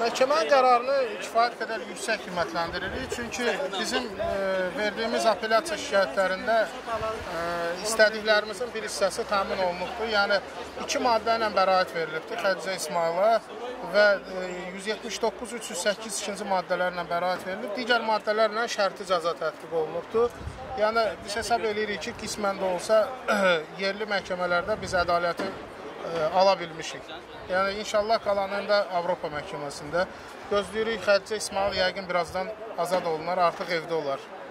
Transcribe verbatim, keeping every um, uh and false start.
Məhkəmənin qərarını kifayət qədər yüksək qiymətləndiririk. Çünki bizim e, verdiyimiz apellyasiya şikayətlərində e, istədiklərimizin bir hissəsi təmin olunubdur. Yəni, iki maddə ilə bəraət verilibdir Xədicə İsmayıla və e, yüz yetmiş doqquz üç yüz səkkiz ikinci maddələrlə bəraət verilib. Digər maddələrlə şərti cəza tətbiq olunubdur. Yəni, biz hesab edirik ki, qismən də olsa yerli məhkəmələrdə biz ədaləti e, ala bilmişik. Yəni, inşallah qalanında Avropa məhkəməsində gözləyirik. Xədicə İsmayıl yəqin birazdan azad olunar, artıq evdə olar.